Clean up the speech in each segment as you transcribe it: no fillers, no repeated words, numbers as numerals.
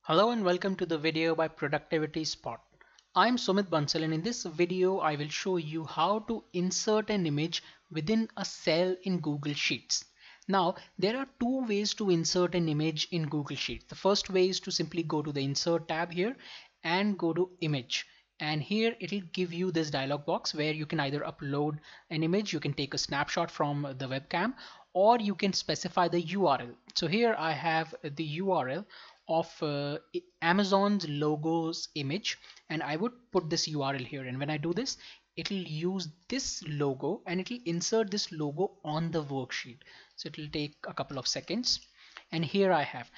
Hello and welcome to the video by Productivity Spot. I'm Sumit Bansal, and in this video I will show you how to insert an image within a cell in Google Sheets. Now there are two ways to insert an image in Google Sheets. The first way is to simply go to the Insert tab here and go to Image. And here it will give you this dialog box where you can either upload an image, you can take a snapshot from the webcam, or you can specify the URL. So here I have the URL of Amazon's logos image, and I would put this URL here, and when I do this it will use this logo and it will insert this logo on the worksheet. So it will take a couple of seconds, and here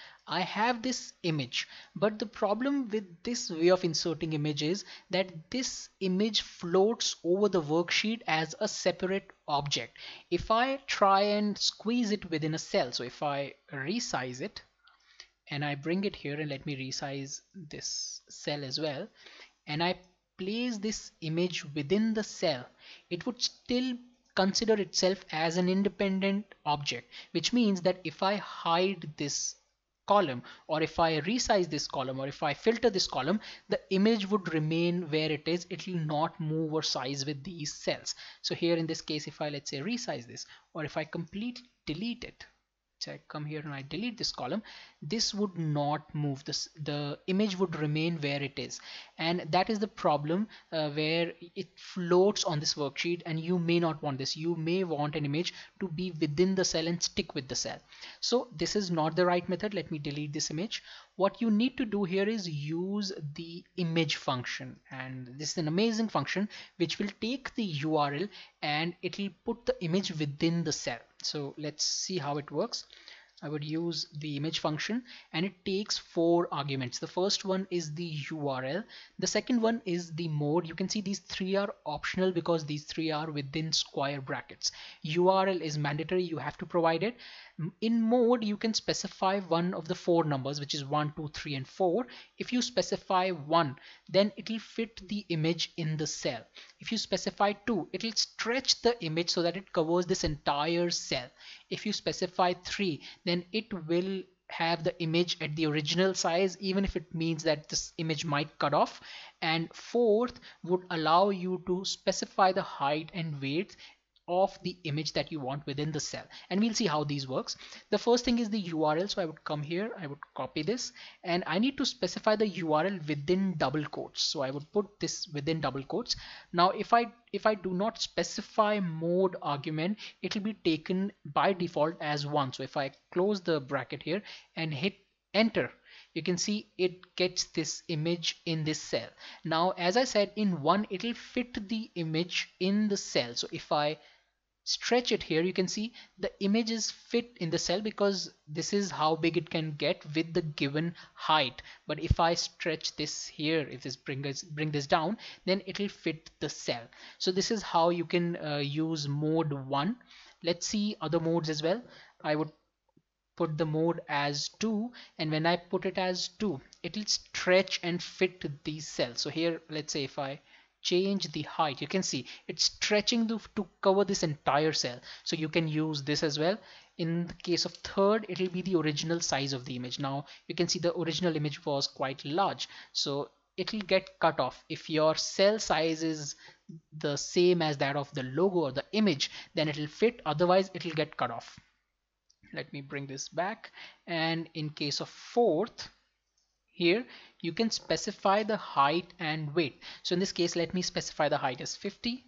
I have this image. But the problem with this way of inserting image is that this image floats over the worksheet as a separate object. If I try and squeeze it within a cell, so if I resize it and I bring it here, and let me resize this cell as well, and I place this image within the cell, it would still consider itself as an independent object, which means that if I hide this column, or if I resize this column, or if I filter this column, the image would remain where it is. It will not move or size with these cells. So here in this case, if I, let's say, resize this, or if I completely delete it, so I come here and I delete this column, this would not move. The image would remain where it is, and that is the problem where it floats on this worksheet, and you may not want this. You may want an image to be within the cell and stick with the cell. So this is not the right method. Let me delete this image. What you need to do here is use the image function, and this is an amazing function which will take the URL and it will put the image within the cell. So let's see how it works. I would use the image function, and it takes 4 arguments. The first one is the URL. The second one is the mode. You can see these 3 are optional because these 3 are within square brackets. URL is mandatory, you have to provide it. In mode, you can specify one of the 4 numbers, which is 1, 2, 3, and 4. If you specify 1, then it will fit the image in the cell. If you specify 2, it will stretch the image so that it covers this entire cell. If you specify 3, then it will have the image at the original size, even if it means that this image might cut off. And fourth would allow you to specify the height and weight of the image that you want within the cell, and we'll see how these works. The first thing is the URL. So I would come here, I would copy this, and I need to specify the URL within double quotes. So I would put this within double quotes. Now if I do not specify mode argument, it will be taken by default as 1. So if I close the bracket here and hit enter, you can see it gets this image in this cell. Now as I said, in 1 it will fit the image in the cell. So if I stretch it here, you can see the image is fit in the cell because this is how big it can get with the given height. But if I stretch this here, if this bring this down, then it will fit the cell. So this is how you can use mode 1. Let's see other modes as well. I would put the mode as 2, and when I put it as 2, it will stretch and fit these cells. So here, let's say if I change the height, you can see it's stretching to cover this entire cell. So you can use this as well. In the case of third, it will be the original size of the image. Now you can see the original image was quite large, so it will get cut off. If your cell size is the same as that of the logo or the image, then it will fit, otherwise it will get cut off. Let me bring this back, and in case of fourth, here you can specify the height and weight. So in this case, let me specify the height as 50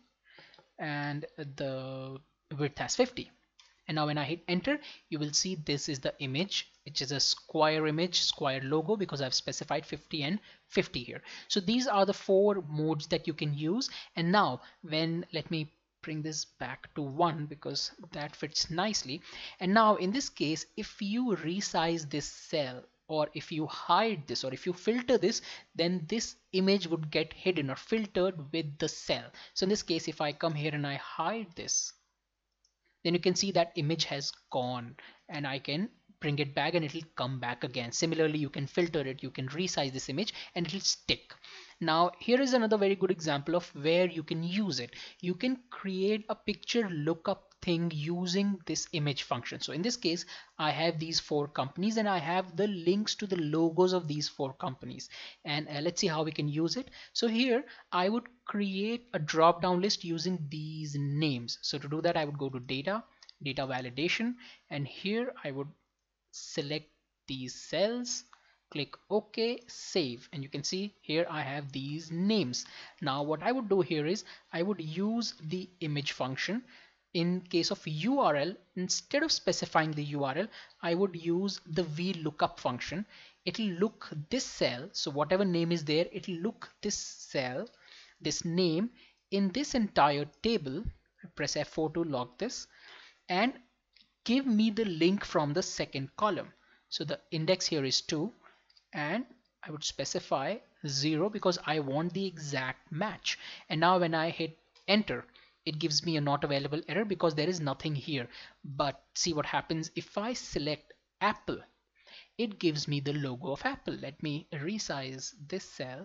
and the width as 50. And now when I hit enter, you will see this is the image, which is a square image, square logo, because I've specified 50 and 50 here. So these are the 4 modes that you can use. And now when, let me bring this back to 1 because that fits nicely. And now in this case, if you resize this cell, or if you hide this, or if you filter this, then this image would get hidden or filtered with the cell. So in this case, if I come here and I hide this, then you can see that image has gone, and I can bring it back and it'll come back again. Similarly, you can filter it, you can resize this image and it'll stick. Now here is another very good example of where you can use it. You can create a picture lookup thing using this image function. So in this case, I have these 4 companies and I have the links to the logos of these 4 companies. And let's see how we can use it. So here I would create a drop down list using these names. So to do that, I would go to data validation, and here I would select these cells, click OK, save, and you can see here I have these names. Now what I would do here is I would use the image function. In case of URL, instead of specifying the URL, I would use the VLOOKUP function. It'll look this cell, so whatever name is there, it'll look this cell, this name in this entire table. Press F4 to lock this and give me the link from the second column. So the index here is 2 and I would specify 0 because I want the exact match. And now when I hit enter, it gives me a not available error because there is nothing here. But see what happens if I select Apple. It gives me the logo of Apple. Let me resize this cell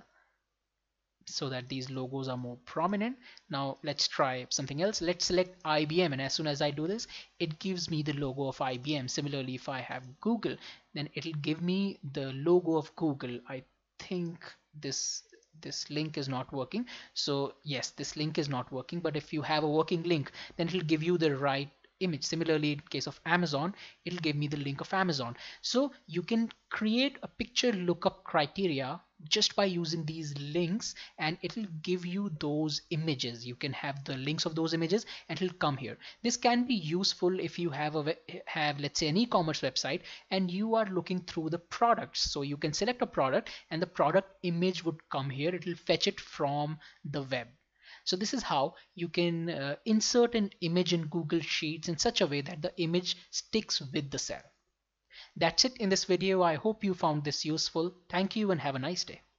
so that these logos are more prominent. Now let's try something else. Let's select IBM, and as soon as I do this, it gives me the logo of IBM. Similarly, if I have Google, then it'll give me the logo of Google. I think this link is not working. So yes, this link is not working, but if you have a working link, then it'll give you the right image. Similarly, in case of Amazon, it'll give me the link of Amazon. So you can create a picture lookup criteria just by using these links, and it'll give you those images. You can have the links of those images and it'll come here. This can be useful if you have let's say an e-commerce website and you are looking through the products. So you can select a product and the product image would come here. It'll fetch it from the web. So this is how you can insert an image in Google Sheets in such a way that the image sticks with the cell. That's it in this video. I hope you found this useful. Thank you and have a nice day.